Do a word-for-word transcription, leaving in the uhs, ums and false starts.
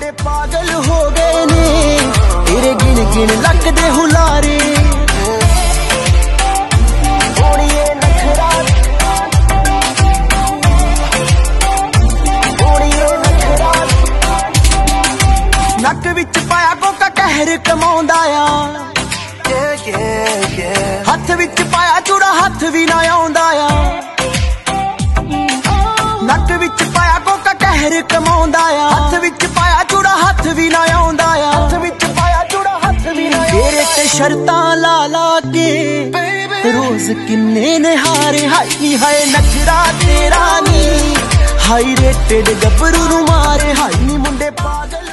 मुंडे पागल हो गए ने तेरे गिन गिन लगदे हुलारे। नक विच पाया कोका कहर कमाउंदा आ, हथ विच पाया चूड़ा हथ भी ना आउंदा आ। नक विच पाया कोका कहर कमाउंदा आ, हथ विच पाया चूड़ा हथ भी ना आउंदा आ। हथ विच पाया चूड़ा हथ भी ना तेरे ते शर्तां ला ला के रोज किन्ने निहारे। हाय नी हाय नखरा तेरा नी हाई रेटेड गबरू नू मारे। हाय नी मुंडे पागल